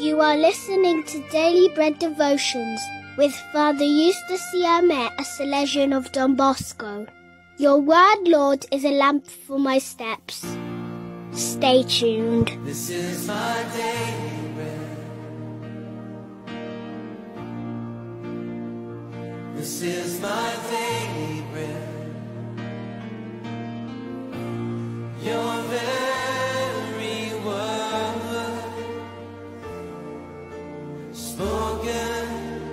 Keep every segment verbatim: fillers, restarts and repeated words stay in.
You are listening to Daily Bread Devotions with Father Eustace, Siame, a Salesian of Don Bosco. Your word, Lord, is a lamp for my steps. Stay tuned. This is my daily bread. This is my daily bread. Your very word spoken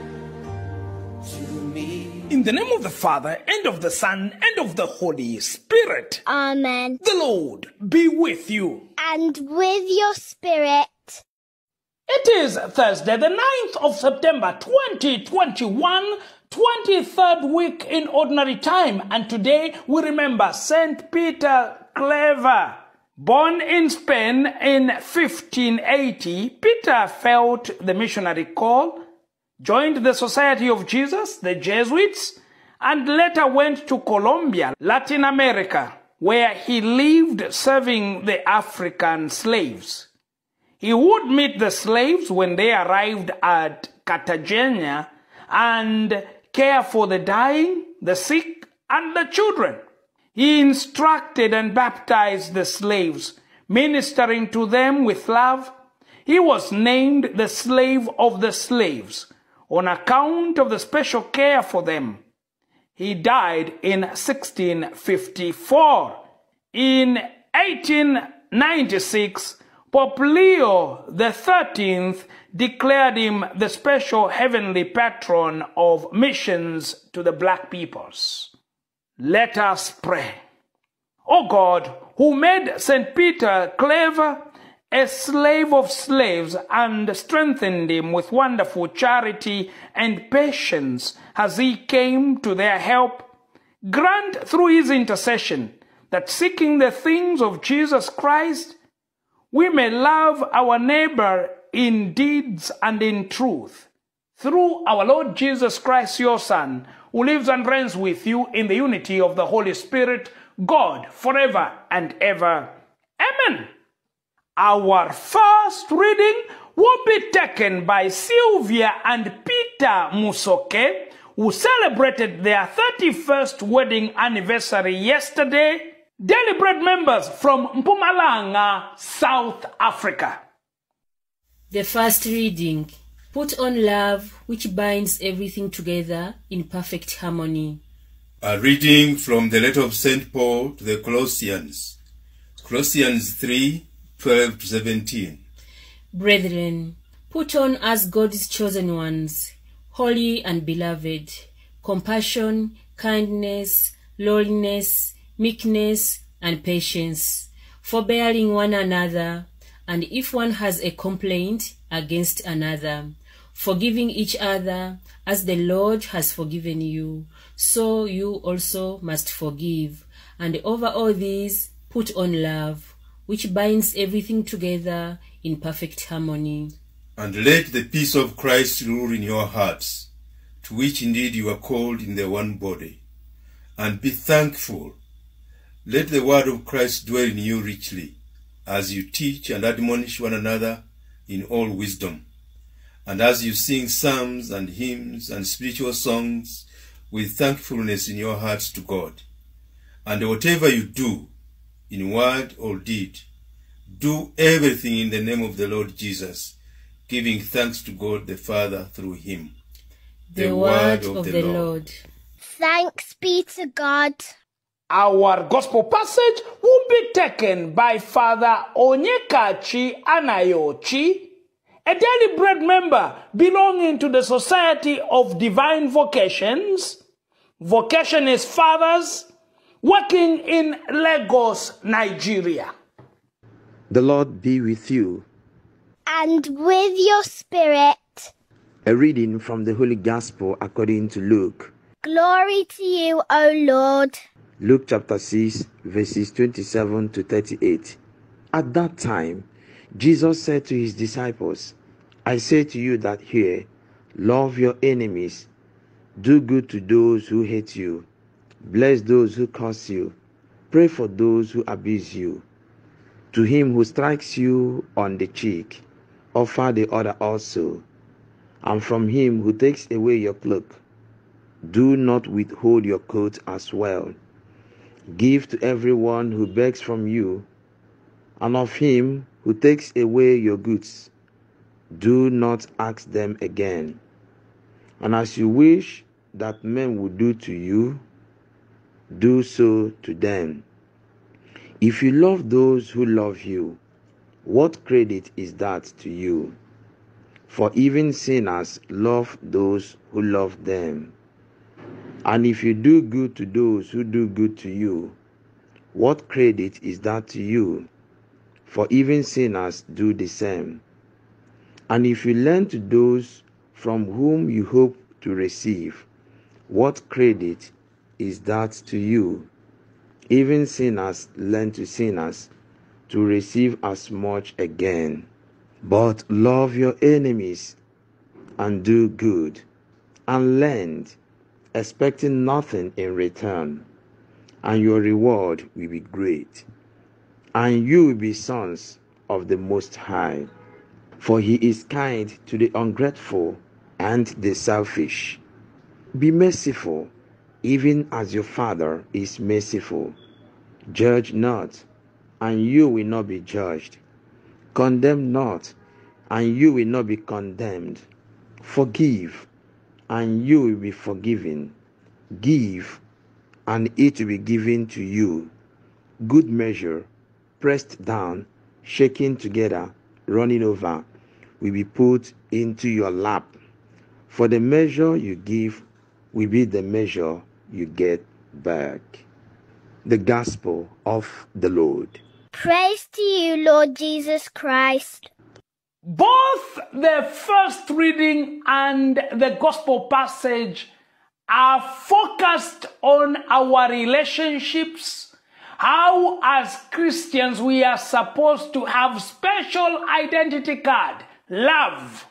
to me. In the name of the Father, and of the Son, and of the Holy Spirit. Amen. The Lord be with you. And with your spirit. It is Thursday, the ninth of September, twenty twenty-one, twenty-third week in Ordinary Time. And today we remember Saint Peter Clever. Born in Spain in fifteen eighty, Peter felt the missionary call, joined the Society of Jesus, the Jesuits, and later went to Colombia, Latin America, where he lived serving the African slaves. He would meet the slaves when they arrived at Cartagena and care for the dying, the sick, and the children. He instructed and baptized the slaves, ministering to them with love. He was named the slave of the slaves on account of the special care for them. He died in sixteen fifty-four. In eighteen ninety-six, Pope Leo the thirteenth declared him the special heavenly patron of missions to the black peoples. Let us pray. O God, who made Saint Peter Clever a slave of slaves and strengthened him with wonderful charity and patience as he came to their help, grant through his intercession that seeking the things of Jesus Christ, we may love our neighbor in deeds and in truth. Through our Lord Jesus Christ, your Son, who lives and reigns with you in the unity of the Holy Spirit, God, forever and ever. Amen. Our first reading will be taken by Sylvia and Peter Musoke, who celebrated their thirty-first wedding anniversary yesterday. Daily Bread members from Mpumalanga, South Africa. The first reading. Put on love, which binds everything together in perfect harmony. A reading from the letter of Saint Paul to the Colossians. Colossians three, twelve to seventeen. Brethren, put on as God's chosen ones, holy and beloved, compassion, kindness, lowliness, meekness, and patience, forbearing one another, and if one has a complaint against another, forgiving each other, as the Lord has forgiven you, so you also must forgive. And over all these, put on love, which binds everything together in perfect harmony. And let the peace of Christ rule in your hearts, to which indeed you are called in the one body. And be thankful. Let the word of Christ dwell in you richly, as you teach and admonish one another in all wisdom, and as you sing psalms and hymns and spiritual songs with thankfulness in your hearts to God. And whatever you do, in word or deed, do everything in the name of the Lord Jesus, giving thanks to God the Father through him. The, the word of, of the, the Lord. Lord. Thanks be to God. Our gospel passage will be taken by Father Onyekachi Anayochi, a Daily Bread member belonging to the Society of Divine Vocations, Vocationist Fathers, working in Lagos, Nigeria. The Lord be with you. And with your spirit. A reading from the Holy Gospel according to Luke. Glory to you, O Lord. Luke chapter six, verses twenty-seven to thirty-eight. At that time, Jesus said to his disciples, I say to you that here, love your enemies, do good to those who hate you, bless those who curse you, pray for those who abuse you. To him who strikes you on the cheek, offer the other also. And from him who takes away your cloak, do not withhold your coat as well. Give to everyone who begs from you, and of him who takes away your goods, do not ask them again. And as you wish that men would do to you, do so to them. If you love those who love you, what credit is that to you? For even sinners love those who love them. And if you do good to those who do good to you, what credit is that to you? For even sinners do the same. And if you lend to those from whom you hope to receive, what credit is that to you? Even sinners lend to sinners to receive as much again. But love your enemies and do good and lend, expecting nothing in return, and your reward will be great, and you will be sons of the Most High. For he is kind to the ungrateful and the selfish. Be merciful, even as your Father is merciful. Judge not, and you will not be judged. Condemn not, and you will not be condemned. Forgive, and you will be forgiven. Give, and it will be given to you. Good measure, pressed down, shaken together, running over, will be put into your lap. For the measure you give will be the measure you get back. The Gospel of the Lord. Praise to you, Lord Jesus Christ. Both the first reading and the gospel passage are focused on our relationships, how as Christians we are supposed to have special identity card, love.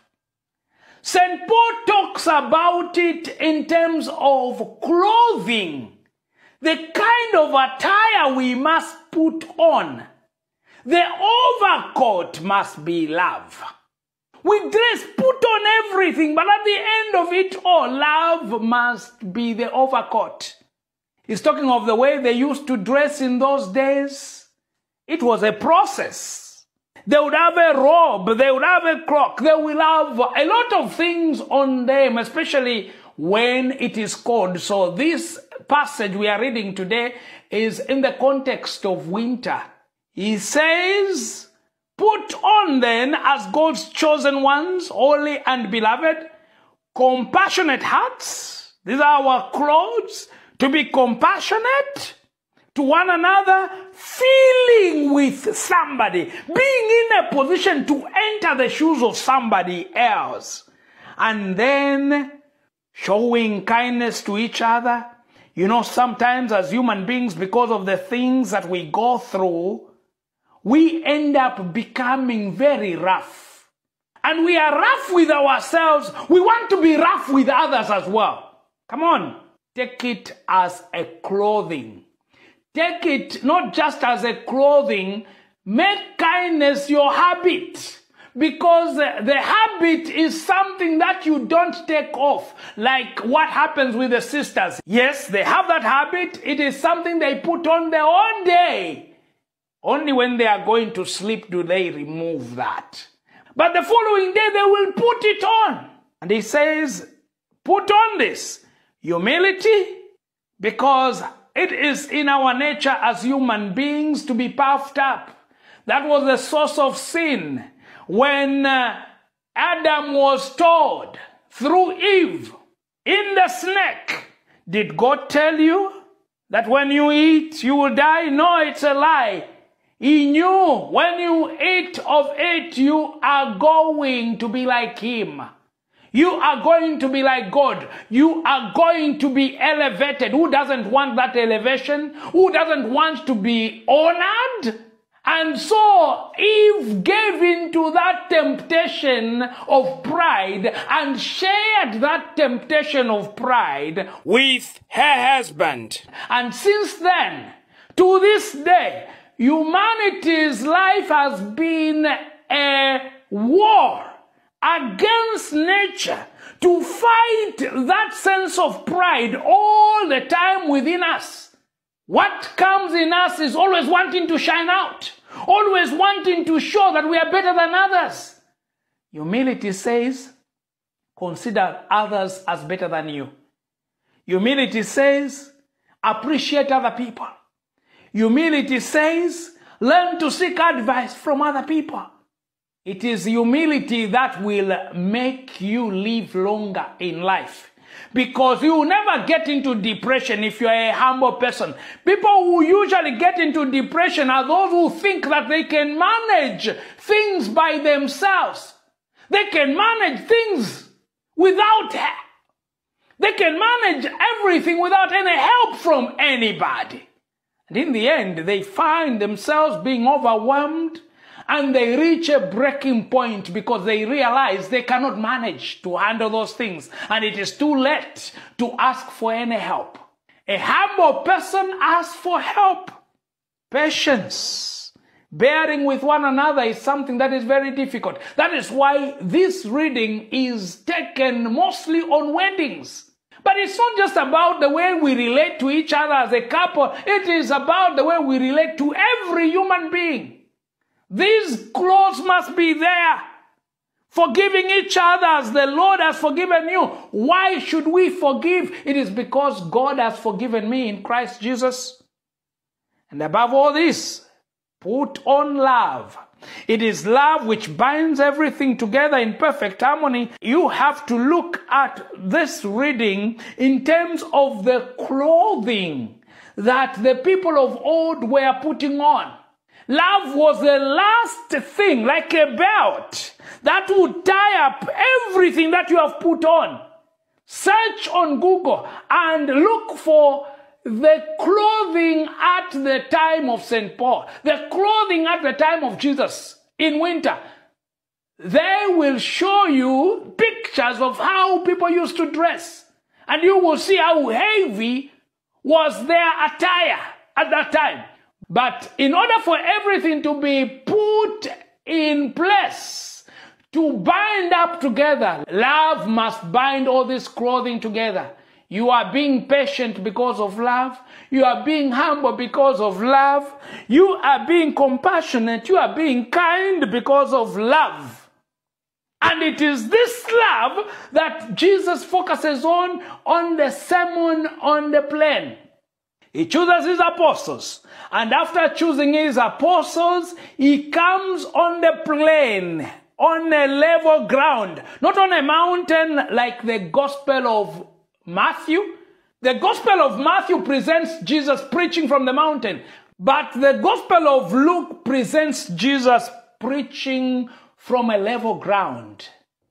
Saint Paul talks about it in terms of clothing, the kind of attire we must put on. The overcoat must be love. We dress, put on everything, but at the end of it all, love must be the overcoat. He's talking of the way they used to dress in those days. It was a process. They would have a robe, they would have a cloak, they will have a lot of things on them, especially when it is cold. So this passage we are reading today is in the context of winter. He says, put on then as God's chosen ones, holy and beloved, compassionate hearts. These are our clothes, to be compassionate to one another, feeling with somebody, being in a position to enter the shoes of somebody else, and then showing kindness to each other. You know, sometimes as human beings, because of the things that we go through, we end up becoming very rough. And we are rough with ourselves. We want to be rough with others as well. Come on. Take it as a clothing. Take it not just as a clothing. Make kindness your habit. Because the habit is something that you don't take off. Like what happens with the sisters. Yes, they have that habit. It is something they put on the whole day. Only when they are going to sleep do they remove that. But the following day they will put it on. And he says, put on this humility, because it is in our nature as human beings to be puffed up. That was the source of sin. When uh, Adam was told through Eve in the snake, did God tell you that when you eat you will die? No, it's a lie. He knew when you eat of it, you are going to be like him. You are going to be like God. You are going to be elevated. Who doesn't want that elevation? Who doesn't want to be honored? And so Eve gave into that temptation of pride and shared that temptation of pride with her husband. And since then, to this day, humanity's life has been a war against nature to fight that sense of pride all the time within us. What comes in us is always wanting to shine out, always wanting to show that we are better than others. Humility says, consider others as better than you. Humility says, appreciate other people. Humility says, learn to seek advice from other people. It is humility that will make you live longer in life. Because you will never get into depression if you are a humble person. People who usually get into depression are those who think that they can manage things by themselves. They can manage things without help. They can manage everything without any help from anybody. And in the end, they find themselves being overwhelmed, and they reach a breaking point because they realize they cannot manage to handle those things. And it is too late to ask for any help. A humble person asks for help. Patience, bearing with one another is something that is very difficult. That is why this reading is taken mostly on weddings. But it's not just about the way we relate to each other as a couple. It is about the way we relate to every human being. These clause must be there. Forgiving each other as the Lord has forgiven you. Why should we forgive? It is because God has forgiven me in Christ Jesus. And above all this, put on love. It is love which binds everything together in perfect harmony. You have to look at this reading in terms of the clothing that the people of old were putting on. Love was the last thing, like a belt, that would tie up everything that you have put on. Search on Google and look for the clothing at the time of Saint Paul, the clothing at the time of Jesus in winter. They will show you pictures of how people used to dress. And you will see how heavy was their attire at that time. But in order for everything to be put in place, to bind up together, love must bind all this clothing together. You are being patient because of love. You are being humble because of love. You are being compassionate. You are being kind because of love. And it is this love that Jesus focuses on on the Sermon on the Plain. He chooses his apostles. And after choosing his apostles, he comes on the plain, on a level ground, not on a mountain like the Gospel of Matthew. The Gospel of Matthew presents Jesus preaching from the mountain, but the Gospel of Luke presents Jesus preaching from a level ground,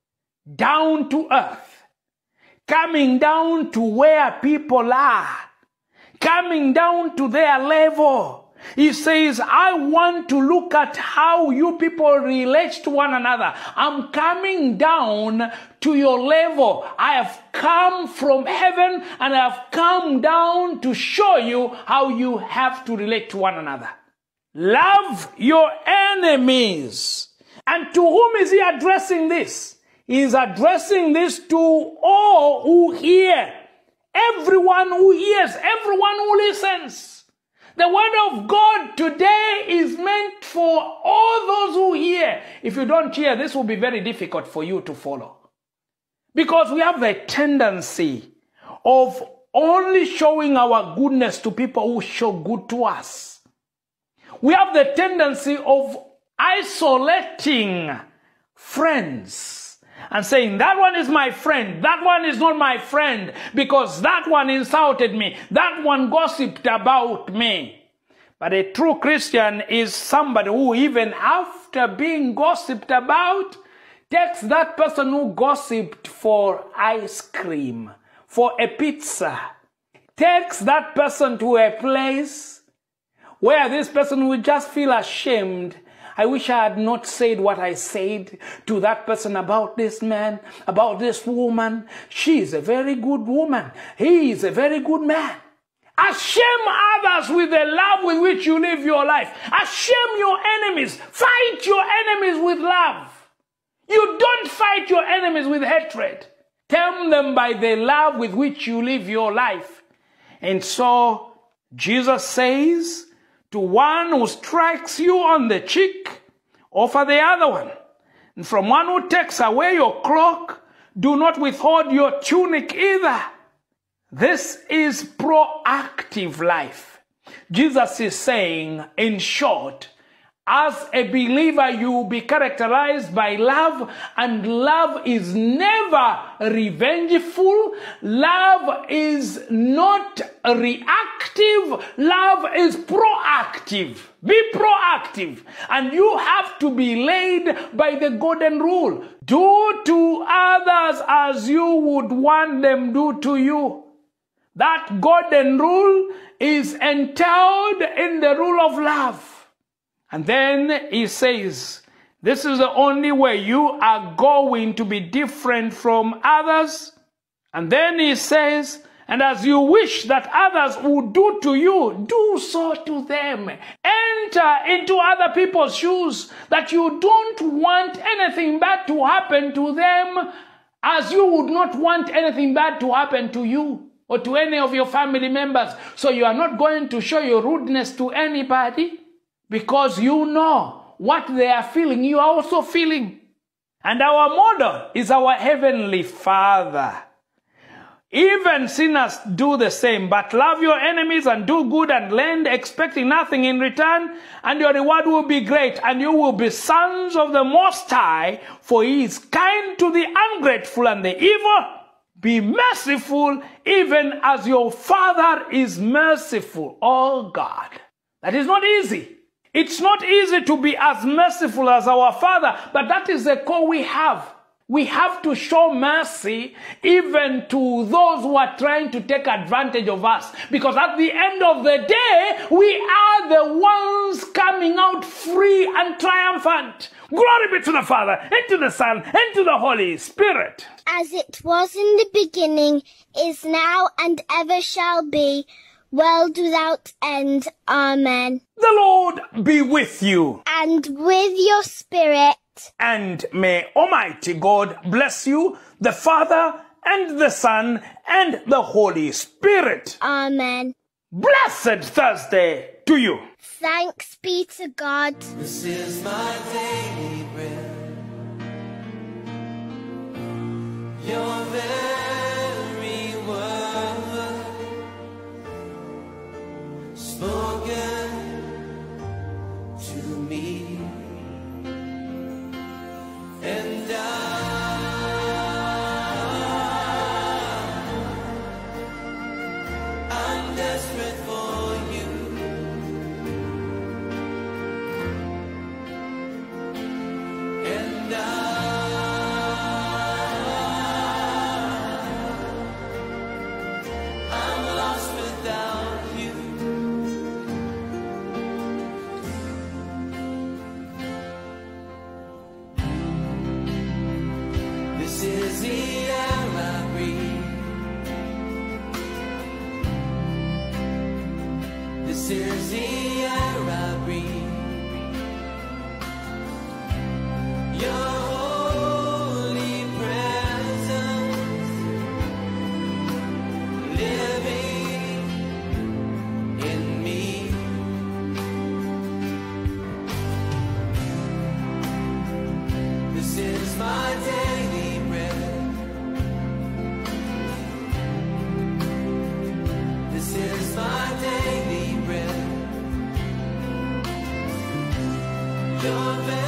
down to earth, coming down to where people are, coming down to their level. He says, I want to look at how you people relate to one another. I'm coming down to your level. I have come from heaven and I have come down to show you how you have to relate to one another. Love your enemies. And to whom is he addressing this? He is addressing this to all who hear. Everyone who hears, everyone who listens. The word of God today is meant for all those who hear. If you don't hear, this will be very difficult for you to follow. Because we have the tendency of only showing our goodness to people who show good to us. We have the tendency of isolating friends and saying, that one is my friend, that one is not my friend, because that one insulted me, that one gossiped about me. But a true Christian is somebody who, even after being gossiped about, takes that person who gossiped for ice cream, for a pizza, takes that person to a place where this person will just feel ashamed. I wish I had not said what I said to that person about this man, about this woman. She is a very good woman. He is a very good man. Ashame others with the love with which you live your life. Ashame your enemies. Fight your enemies with love. You don't fight your enemies with hatred. Tame them by the love with which you live your life. And so Jesus says, to one who strikes you on the cheek, offer the other one. And from one who takes away your cloak, do not withhold your tunic either. This is proactive life. Jesus is saying, in short, as a believer, you will be characterized by love, and love is never revengeful. Love is not reactive. Love is proactive. Be proactive. And you have to be led by the golden rule. Do to others as you would want them do to you. That golden rule is entailed in the rule of love. And then he says, this is the only way you are going to be different from others. And then he says, and as you wish that others would do to you, do so to them. Enter into other people's shoes, that you don't want anything bad to happen to them, as you would not want anything bad to happen to you or to any of your family members. So you are not going to show your rudeness to anybody, because you know what they are feeling, you are also feeling. And our model is our Heavenly Father. Even sinners do the same, but love your enemies and do good and lend, expecting nothing in return, and your reward will be great, and you will be sons of the Most High, for he is kind to the ungrateful and the evil. Be merciful, even as your Father is merciful. Oh God, that is not easy. It's not easy to be as merciful as our Father, but that is the call we have. We have to show mercy even to those who are trying to take advantage of us. Because at the end of the day, we are the ones coming out free and triumphant. Glory be to the Father, and to the Son, and to the Holy Spirit. As it was in the beginning, is now, and ever shall be, world without end. Amen. The Lord be with you. And with your spirit. And may Almighty God bless you, the Father, and the Son, and the Holy Spirit. Amen. Blessed Thursday to you. Thanks be to God. This is my daily bread. Your very word spoken to me, and I I'm desperate for you, and I I'm lost without you. This is the air I breathe. This is the air I breathe. Your holy presence living in me. This is my daily bread. This is my daily bread. Your